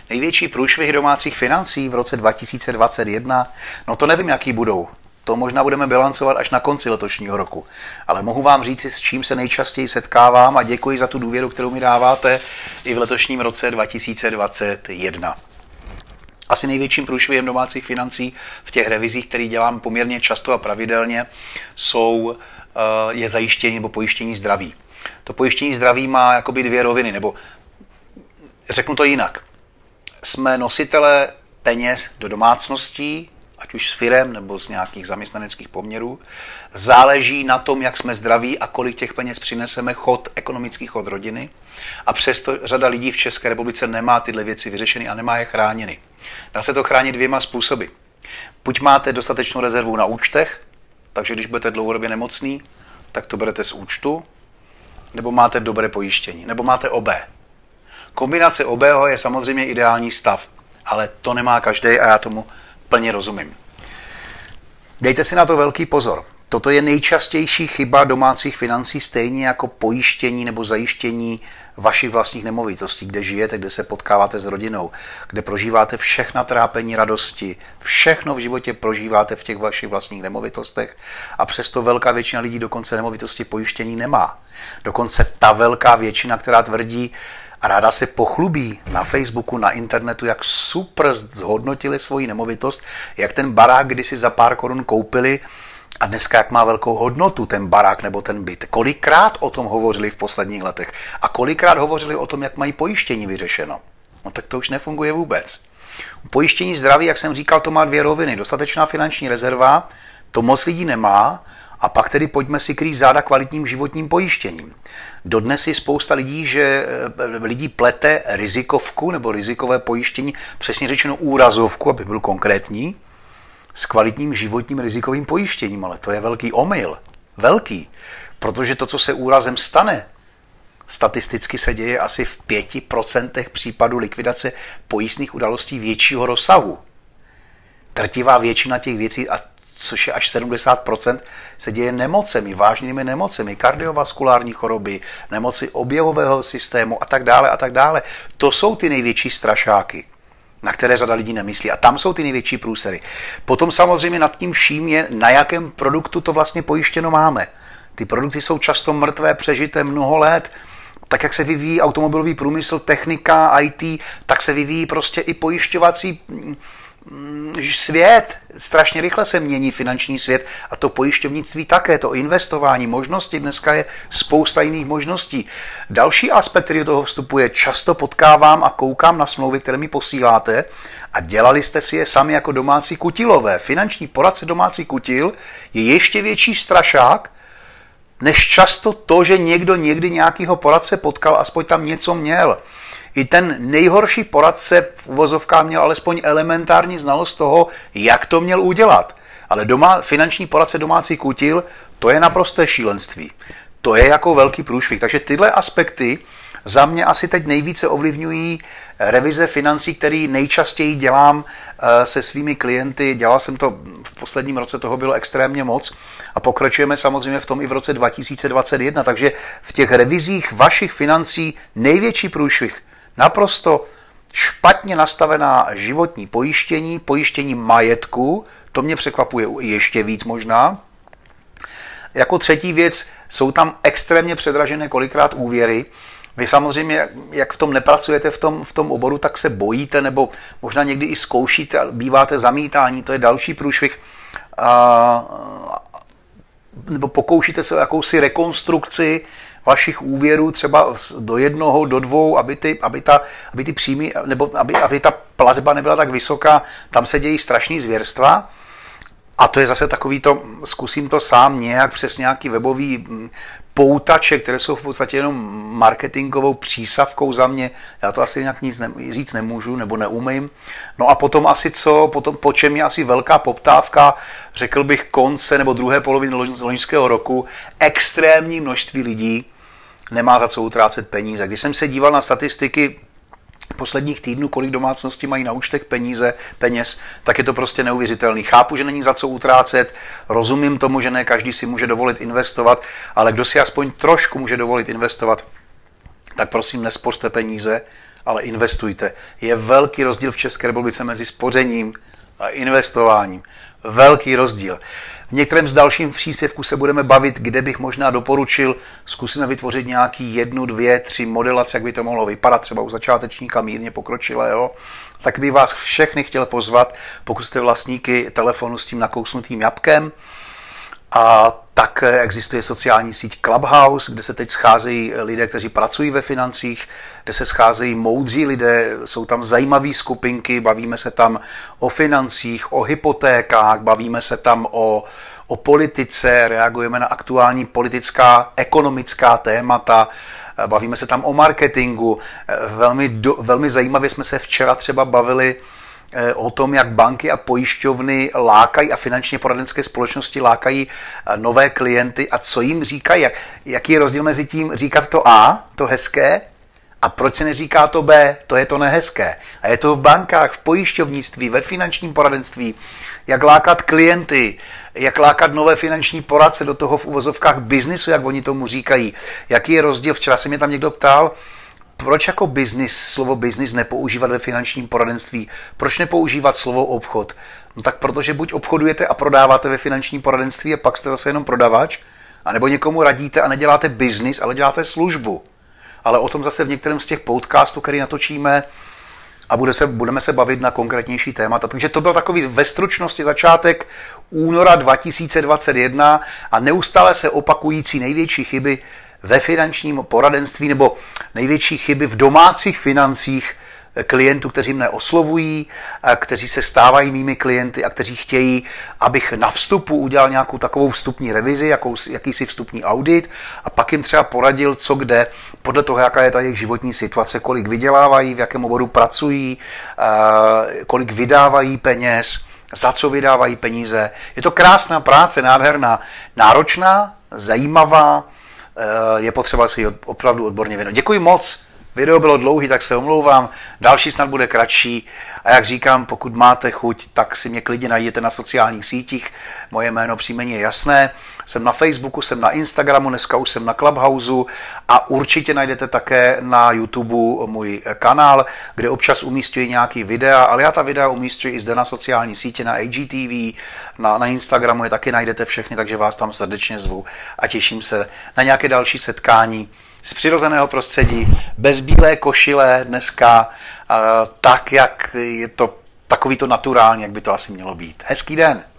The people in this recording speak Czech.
Největší průšvih domácích financí v roce 2021, no to nevím, jaký budou. To možná budeme bilancovat až na konci letošního roku. Ale mohu vám říct, s čím se nejčastěji setkávám a děkuji za tu důvěru, kterou mi dáváte i v letošním roce 2021. Asi největším průšvihem domácích financí v těch revizích, které dělám poměrně často a pravidelně, je zajištění nebo pojištění zdraví. To pojištění zdraví má jakoby dvě roviny, nebo řeknu to jinak. Jsme nositelé peněz do domácností, ať už s firem nebo z nějakých zaměstnaneckých poměrů. Záleží na tom, jak jsme zdraví a kolik těch peněz přineseme, ekonomický chod rodiny. A přesto řada lidí v České republice nemá tyhle věci vyřešeny a nemá je chráněny. Dá se to chránit dvěma způsoby. Buď máte dostatečnou rezervu na účtech, takže když budete dlouhodobě nemocný, tak to berete z účtu, nebo máte dobré pojištění, nebo máte obé. Kombinace obého je samozřejmě ideální stav, ale to nemá každý a já tomu plně rozumím. Dejte si na to velký pozor. Toto je nejčastější chyba domácích financí, stejně jako pojištění nebo zajištění vašich vlastních nemovitostí, kde žijete, kde se potkáváte s rodinou, kde prožíváte všechna trápení, radosti, všechno v životě prožíváte v těch vašich vlastních nemovitostech a přesto velká většina lidí dokonce nemovitosti pojištění nemá. Dokonce ta velká většina, která tvrdí a ráda se pochlubí na Facebooku, na internetu, jak super zhodnotili svoji nemovitost, jak ten barák kdysi za pár korun koupili a dneska jak má velkou hodnotu ten barák nebo ten byt. Kolikrát o tom hovořili v posledních letech a kolikrát hovořili o tom, jak mají pojištění vyřešeno. No tak to už nefunguje vůbec. U pojištění zdraví, jak jsem říkal, to má dvě roviny. Dostatečná finanční rezerva, to moc lidí nemá, a pak tedy pojďme si krýt záda kvalitním životním pojištěním. Dodnes je spousta lidí, že lidí plete rizikovku nebo rizikové pojištění, přesně řečeno úrazovku, aby byl konkrétní, s kvalitním životním rizikovým pojištěním, ale to je velký omyl. Velký. Protože to, co se úrazem stane, statisticky se děje asi v 5% případů likvidace pojistných událostí většího rozsahu. Drtivá většina těch věcí, a což je až 70%, se děje nemocemi, vážnými nemocemi, kardiovaskulární choroby, nemoci oběhového systému a tak dále a tak dále. To jsou ty největší strašáky, na které řada lidí nemyslí. A tam jsou ty největší průsery. Potom samozřejmě nad tím vším je, na jakém produktu to vlastně pojištěno máme. Ty produkty jsou často mrtvé, přežité mnoho let. Tak, jak se vyvíjí automobilový průmysl, technika, IT, tak se vyvíjí prostě i pojišťovací svět. Strašně rychle se mění finanční svět a to pojišťovnictví také, to investování, možnosti, dneska je spousta jiných možností. Další aspekt, který do toho vstupuje, často potkávám a koukám na smlouvy, které mi posíláte a dělali jste si je sami jako domácí kutilové. Finanční poradce domácí kutil je ještě větší strašák, než často to, že někdo někdy nějakýho poradce potkal, aspoň tam něco měl. I ten nejhorší poradce v uvozovkách měl alespoň elementární znalost toho, jak to měl udělat. Ale finanční poradce domácí kutil, to je naprosté šílenství. To je jako velký průšvih. Takže tyhle aspekty za mě asi teď nejvíce ovlivňují revize financí, který nejčastěji dělám se svými klienty. Dělal jsem to v posledním roce, toho bylo extrémně moc a pokračujeme samozřejmě v tom i v roce 2021. Takže v těch revizích vašich financí největší průšvih, naprosto špatně nastavená životní pojištění, pojištění majetku, to mě překvapuje ještě víc možná. Jako třetí věc, jsou tam extrémně předražené kolikrát úvěry. Vy samozřejmě, jak v tom nepracujete v tom oboru, tak se bojíte, nebo možná někdy i zkoušíte, býváte zamítání, to je další průšvih. Nebo pokoušíte se o jakousi rekonstrukci vašich úvěrů třeba do 1, do 2, aby ty příjmy, nebo aby ta platba nebyla tak vysoká, tam se dějí strašný zvěrstva. A to je zase takový to, zkusím to sám nějak přes nějaký webový poutače, které jsou v podstatě jenom marketingovou přísavkou za mě. Já to asi nějak nic říct nemůžu nebo neumím. No a potom asi po čem je asi velká poptávka, řekl bych konce nebo druhé poloviny loňského roku, extrémní množství lidí nemá za co utrácet peníze. Když jsem se díval na statistiky posledních týdnů, kolik domácností mají na účtech peněz, tak je to prostě neuvěřitelný. Chápu, že není za co utrácet, rozumím tomu, že ne každý si může dovolit investovat, ale kdo si aspoň trošku může dovolit investovat, tak prosím nespořte peníze ale investujte. Je velký rozdíl v České republice mezi spořením a investováním. Velký rozdíl. V některém z dalších příspěvků se budeme bavit, kde bych možná doporučil, zkusíme vytvořit nějaký 1, 2, 3 modelace, jak by to mohlo vypadat, třeba u začátečníka mírně pokročilého. Tak bych vás všechny chtěl pozvat, pokud jste vlastníky telefonu s tím nakousnutým jabkem. A tak existuje sociální síť Clubhouse, kde se teď scházejí lidé, kteří pracují ve financích, kde se scházejí moudří lidé, jsou tam zajímavé skupinky, bavíme se tam o financích, o hypotékách, bavíme se tam o politice, reagujeme na aktuální politická, ekonomická témata, bavíme se tam o marketingu. Velmi zajímavě jsme se včera třeba bavili o tom, jak banky a pojišťovny lákají a finančně poradenské společnosti lákají nové klienty a co jim říkají, jaký je rozdíl mezi tím říkat to A, to hezké, a proč se neříká to B, to je to nehezké. A je to v bankách, v pojišťovnictví, ve finančním poradenství, jak lákat klienty, jak lákat nové finanční poradce do toho v uvozovkách biznisu, jak oni tomu říkají. Jaký je rozdíl? Včera se mě tam někdo ptal, proč jako slovo business nepoužívat ve finančním poradenství? Proč nepoužívat slovo obchod? No tak protože buď obchodujete a prodáváte ve finančním poradenství a pak jste zase jenom prodavač, anebo někomu radíte a neděláte business, ale děláte službu. Ale o tom zase v některém z těch podcastů, který natočíme, a budeme se bavit na konkrétnější témata. Takže to byl takový ve stručnosti začátek února 2021 a neustále se opakující největší chyby ve finančním poradenství nebo největší chyby v domácích financích klientů, kteří mne oslovují, kteří se stávají mými klienty a kteří chtějí, abych na vstupu udělal nějakou takovou vstupní revizi, jakýsi vstupní audit a pak jim třeba poradil, co kde, podle toho, jaká je ta jejich životní situace, kolik vydělávají, v jakém oboru pracují, kolik vydávají peněz, za co vydávají peníze. Je to krásná práce, nádherná, náročná, zajímavá, je potřeba si ji opravdu odborně věnovat. Děkuji moc. Video bylo dlouhý, tak se omlouvám. Další snad bude kratší. A jak říkám, pokud máte chuť, tak si mě klidně najděte na sociálních sítích. Moje jméno, příjmení je jasné. Jsem na Facebooku, jsem na Instagramu, dneska už jsem na Clubhouse a určitě najdete také na YouTube můj kanál, kde občas umísťuji nějaký videa, ale já ta videa umísťuji i zde na sociální sítě, na IGTV, na Instagramu je taky najdete všechny, takže vás tam srdečně zvu a těším se na nějaké další setkání z přirozeného prostředí, bez bílé košile dneska, tak, jak je to takový to naturální, jak by to asi mělo být. Hezký den!